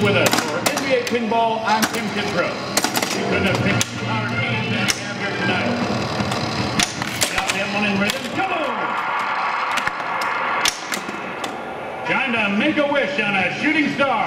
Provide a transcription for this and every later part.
stay with us for NBA Pinball. I'm Tim Kittredge. You couldn't have picked our team that we have here tonight. Got that one in rhythm. Come on! Trying to make a wish on a shooting star.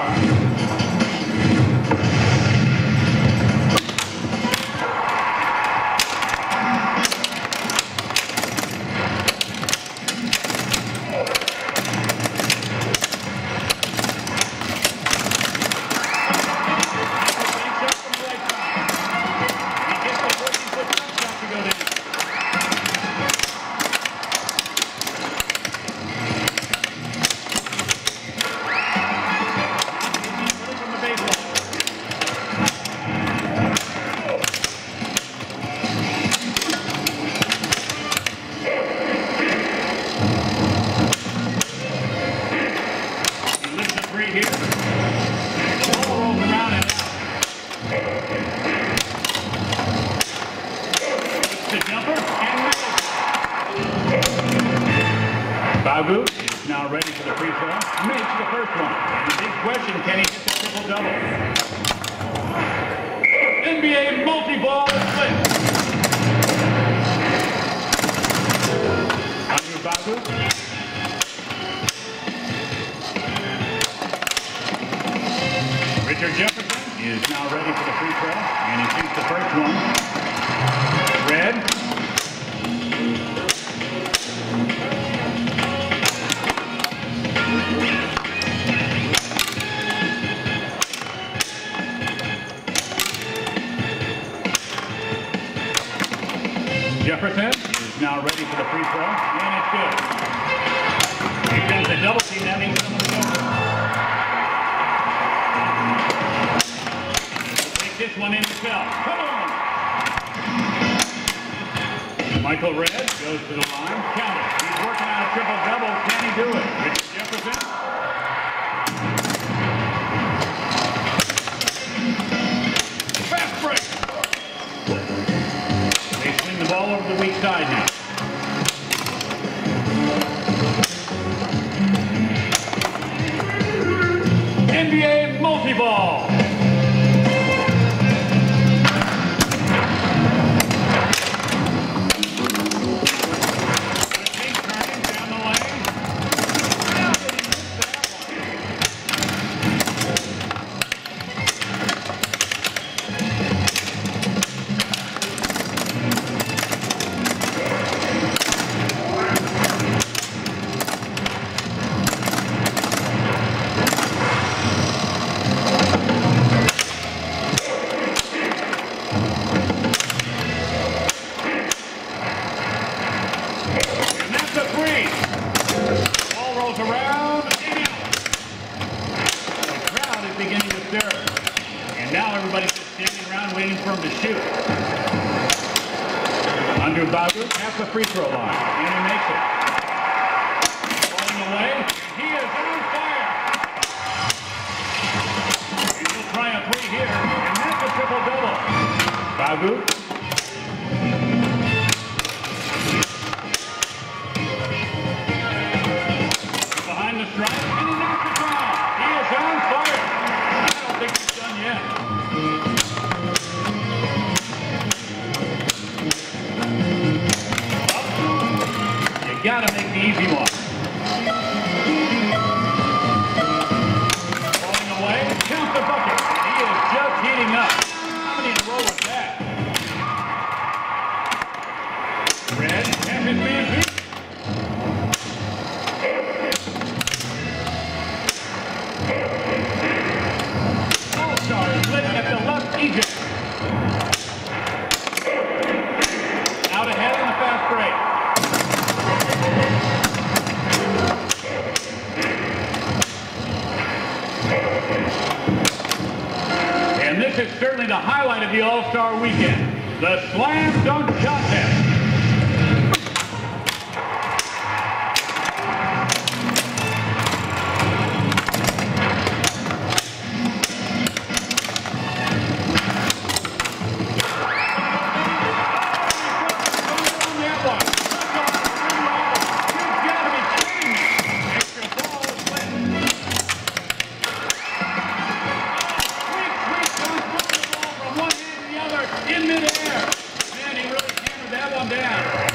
Bagu is now ready for the free throw. Makes the first one. And the big question, can he hit the triple-double? NBA multi-ball split. Andrew Bagu. Richard Jefferson is now ready for the free throw. And he shoots the first one. Red. Jefferson is now ready for the free throw, and it's good. Here comes the double team, that means someone's over. Take this one in himself. Come on! Michael Red goes to the line. Count it. He's working on a triple-double. Can he do it? Richard Jefferson. Fast break. The ball over the weak side now. NBA multi-ball. Turning down the lane. And now everybody's just standing around waiting for him to shoot. Andrew Bagu at the free throw line, and he makes it. Falling away, he is on fire. He will try a three here, and that's a triple-double. Bagu. Behind the stripe, and he knocks it down. He is on fire. I don't think he's done yet. You gotta make the easy one. Falling away, count the bucket. He is just heating up. How many in a row was that? Red, and his man beat. Egypt. Out ahead in the fast break. And this is certainly the highlight of the All-Star Weekend, the Slam Dunk Contest. in midair. Man, he really hammered that one down.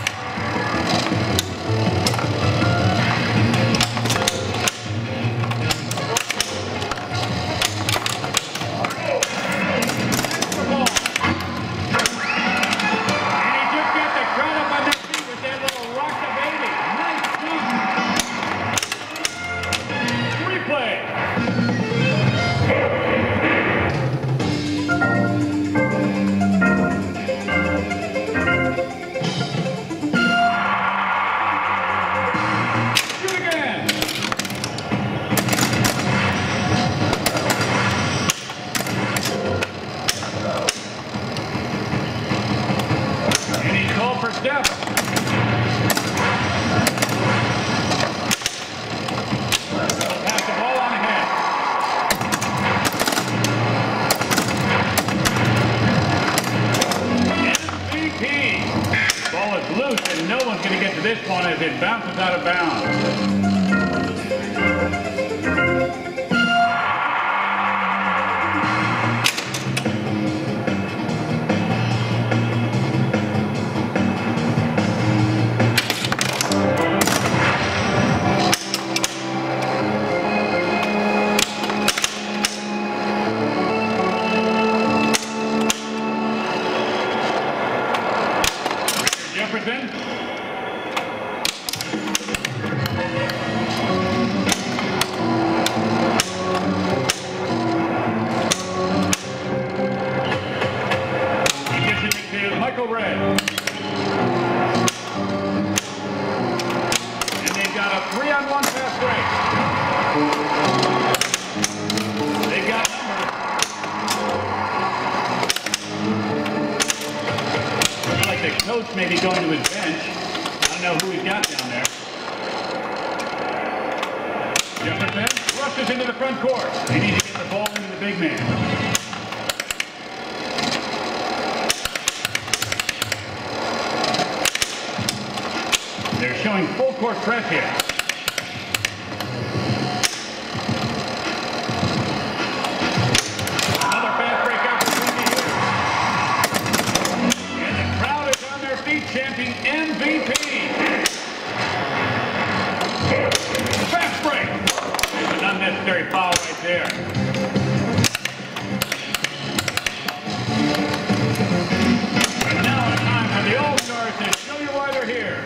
This one as it bounces out of bounds. Jefferson. Michael Red. And they've got a 3-on-1 fast break. They've got numbers. Looks like the coach may be going to his bench. I don't know who he's got down there. Jefferson rushes into the front court. They need to get the ball into the big man. They're showing full court press here. Another fast break out between the years. And the crowd is on their feet chanting MVP. Fast break. There's an unnecessary foul right there. And now it's time for the All-Stars to show you why they're here.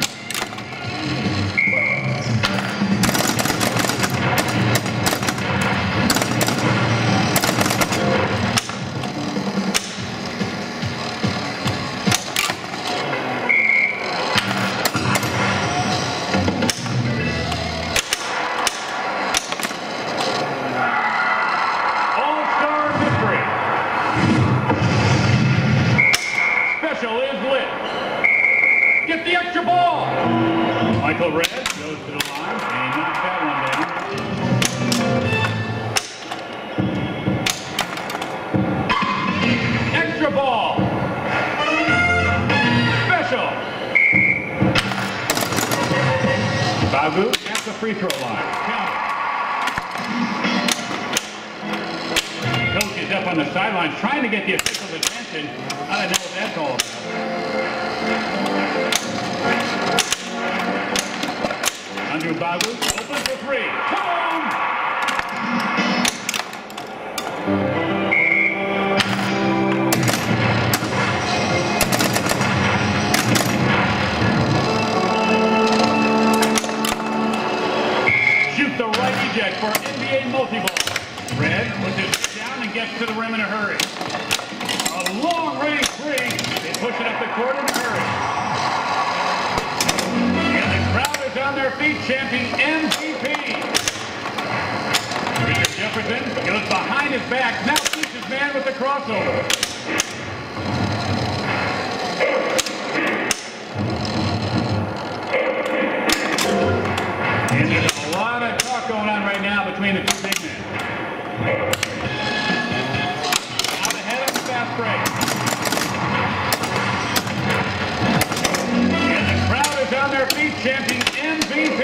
Get the extra ball. Michael Red goes to the line and he knocks that one down. Extra ball. Special. Bagu at the free throw line. The coach is up on the sidelines trying to get the official's attention. I don't know what that's all about. Andrew Bagu open for three. Come on! Shoot the right eject for NBA multi-ball. Red puts it down and gets to the rim in a hurry. A long-range three. They push it up the court in a hurry. On their feet chanting MVP. Richard Jefferson goes behind his back, now keeps his man with the crossover. And there's a lot of talk going on right now between the two big men. Out ahead of the fast break. And the crowd is on their feet chanting MVP.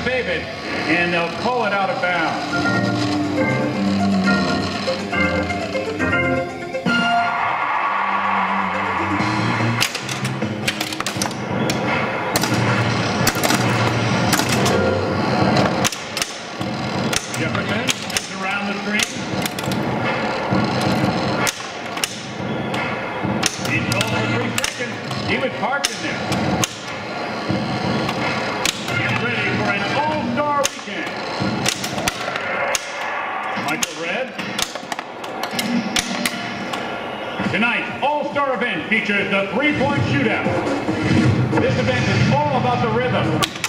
save it, and they'll call it out of bounds. Jefferson is around the screen. He's called for 3 seconds. He was parked in there. Get ready for an all-star weekend. Michael Redd. Tonight's all-star event features the 3-point shootout. This event is all about the rhythm,